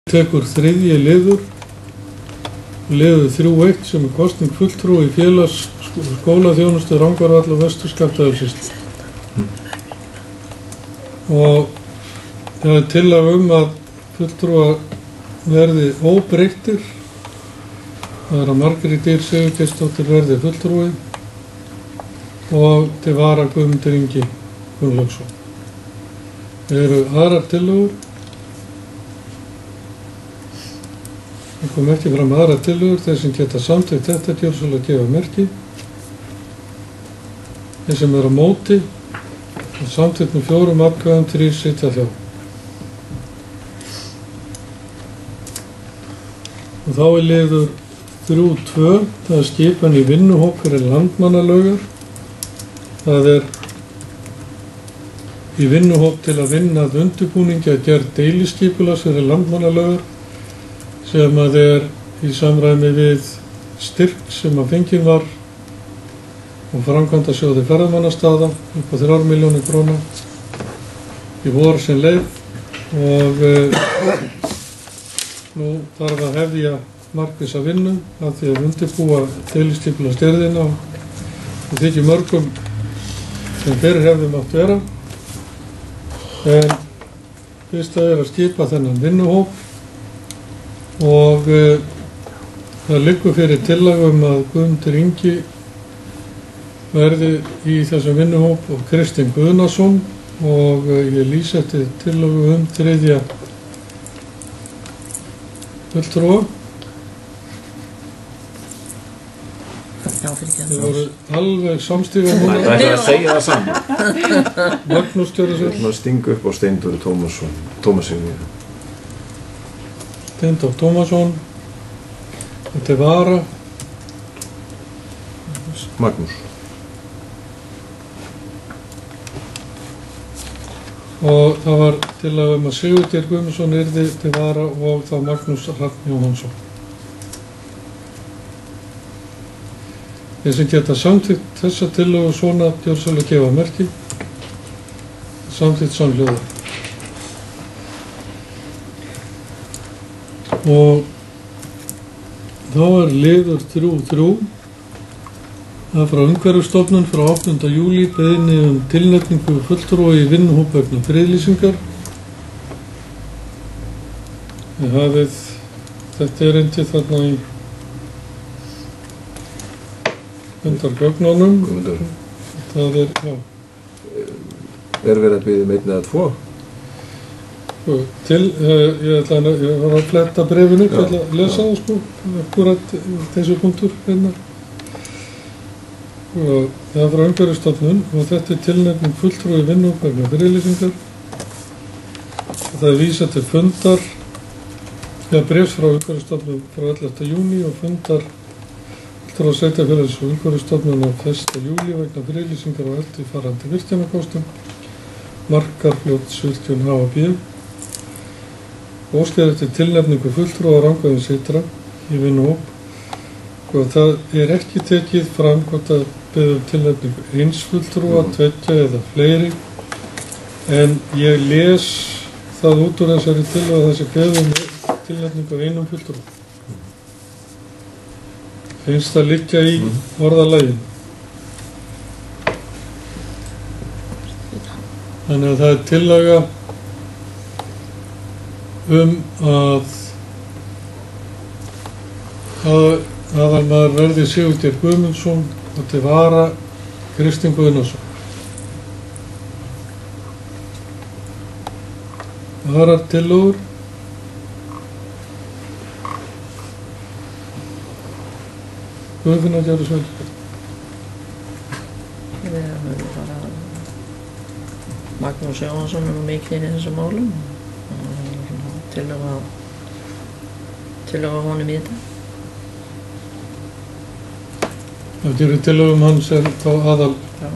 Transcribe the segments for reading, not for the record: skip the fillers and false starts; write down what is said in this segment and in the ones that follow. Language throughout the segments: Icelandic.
tekur þriðji liður 3.1 sem kosning fulltrúa í félags skólaþjónustu Rangárvall og Vestur-Skaftafellssýslu. Og það tillaga að fulltrúa verði óbreyttir. Það að Margrét Ýr Sigurgeirsdóttir verði fulltrúi og til vara Guðmundur Ingi Gunnlaugsson. Eru aðrar tillögur? Það kom ekki fram aðrar tillögur. Þeir sem geta samþykkt þetta gjöra að gefa merki. Þeir sem eru á móti og samþykkt með 4 atkvæðum 3 sitja hjá. Og þá liður 3.2, það skipan í vinnuhóp fyrir landmannalaugar. Það í vinnuhóp til að vinna að undirbúningi að gera deiliskipulags fyrir landmannalaugar sem í samræmi við styrk sem fenginn var og framkvæmdasjóði ferðamannastaða upp á 3 milljónir króna í vor sem leið og nú þarf að hefja markvissa vinnu að því að undirbúa deiliskipulagsgerðina og þykir mörgum sem fyrir hefði mátt vera. En fyrsta að skipa þennan vinnuhóp og það liggur fyrir tillaga að Guðmundur Ingi verði í þessum vinnuhóp og Kristinn Guðnason og ég lýsi eftir tillaga þriðja fulltrúa. Þið voru alveg samstíga núna. Það ætlaði að segja það saman. Magnús gjörðu sér. Það stingu upp á Steindóri Tómasson. Steindór Tómasson. Þetta vara. Magnús. Og það var tillaga að Sigurgeir Guðmundsson yrði til vara og þá Magnús Hrafn Jóhannsson. Þeir sem geta samþykkt þessa tillögu svona gjöra að gefa merki. Samþykkt samhljóða. Og þá liður 3.3. Það frá Umhverfisstofnun frá 8. júlí beiðni tilnefningu fulltrúa í vinnuhóp vegna friðlýsingar. Þið hafið þetta erindi þarna í undargögnunum. Það já. Verið að biðja 1 eða 2? Ég var að fletta bréfinu, ég ætla að lesa það sko, akkurat þessi punktur hérna. Og það frá Umhverfisstofnun og þetta tilnefning fulltrúi í vinnuhóp vegna friðlýsingar. Það vísað til fundar, bréfs frá Umhverfisstofnun frá 11. júní og fundar fulltrúa sveitarfélags og Umhverfisstofnun á 1. júlí vegna friðlýsingar og eftirfarandi virkjanakostum, Markarfljótsvirkjun HB. Óskað eftir tilnefningu fulltrúa á Rangárvalls ytra í vinnuhóp. Og það ekki tekið fram hvort að biðja tilnefningu eins fulltrúa, 2 eða fleiri. En ég les það út úr þessari tillögu að þessi biðja tilnefningu einum fulltrúa. Finnst það liggja í orðalaginu. Þannig að það tillaga að aðalmaður verði Sigurgeir Guðmundsson og til vara Kristinn Guðnason. Aðrar tillögur? Guðfinna gjörðu svo vel. Við höfum bara Magnús Jóhannsson mikið inn í þessum málum og tillögu honum í þetta. Það gerir tillögum hans þá aðal. Já.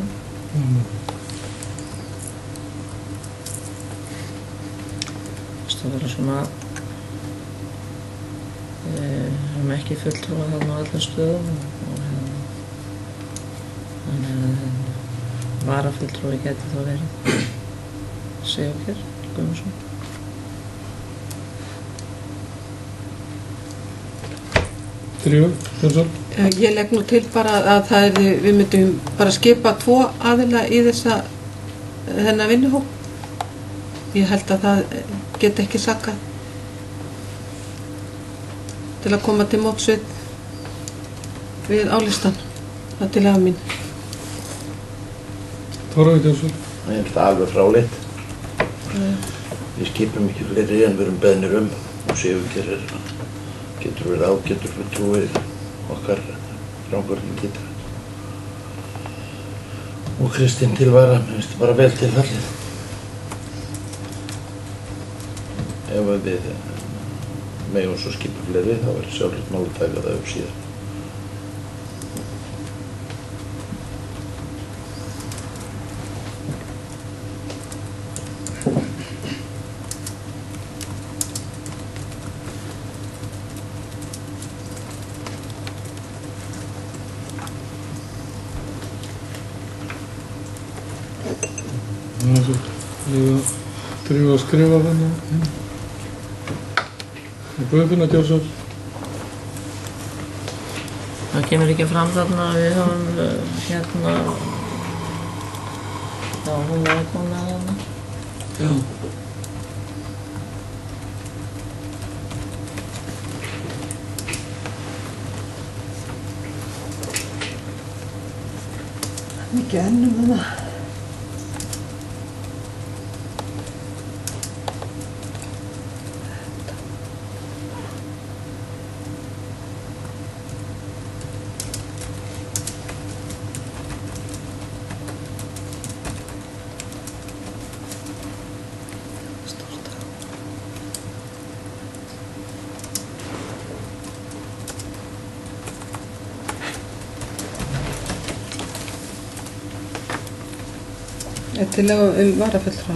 Það verður svona ekki fulltrúa þarna á öllum stöðum og þannig að varafulltrúi geti þá verið Sigurgeir Guðmundsson. Drífa Jónsson. Ég legg nú til bara að við myndum bara skipa 2 aðila í þennan vinnuhóp. Ég held að það get ekki sakað til að koma til móts við álistan. Það er tillaga mín. Þorvaldur Jónsson. Það er það alveg fráleitt. Við skipum ekki fleiri en við erum beðnir og Sigurgeir getur verið ágætur fulltrúi okkar Rangárþing getur. Og Kristín Tilvara, mér finnst bara vel til fallið. Ef við megum svo skipa fleiri, þá er sjálfsagt mál að taka það upp síðan. Drífa að skrifa þannig. Guðfinna Jónsson. Það kemur ekki fram þarna að við höfum já, hún er komin að þarna. Já. Mikið ennum það. Tillaga varafulltrúa.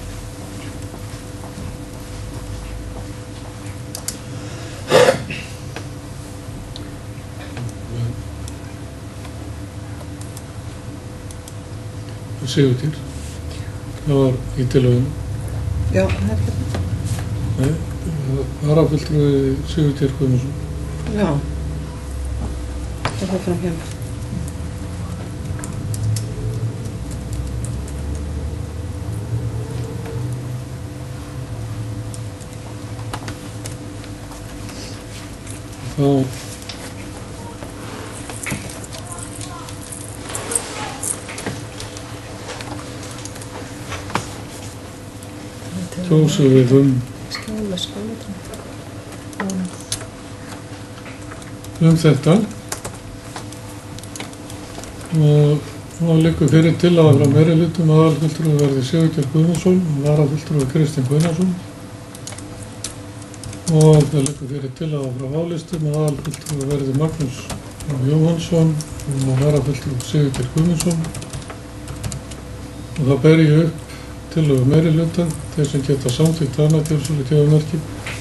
Sigurgeir. Það var í tillögunum. Já, það er hérna. Nei, varafulltrúi Sigurgeir Guðmundsson. Já. Það var fram hérna. Þá kjósum við þetta og þá liggur fyrir tillaga frá meirihlutum að aðalfulltrúi verði Sigurgeir Guðmundsson og varafulltrúi Kristinn Guðnason. Og það liggur fyrir tillaga frá álistum að aðalfulltrúi verði Magnús Jóhannsson og varafulltrúi Sigurgeir Guðmundsson. Og það ber ég upp tillögu meirihluta, þeir sem geta samþykkt hana til svo gefa merki.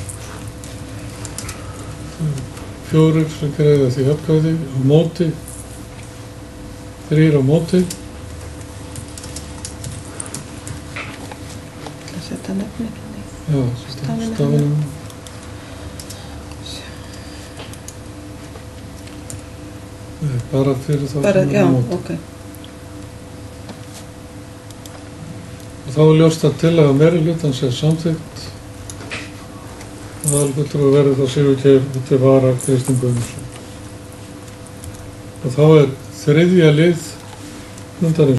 4 sem greiða því atkvæði á móti, 3 á móti. Það setja nefni ekki. Já, stafinu. Bara fyrir þá bara, sem já, á móti. ok. Og þá er ljóst að tillaga meirihlutans er samþykkt. Aðalfulltrúi verði þá Sigurgeir og til vara Kristinn Guðmundsson. Og þá er 3. lið fundarins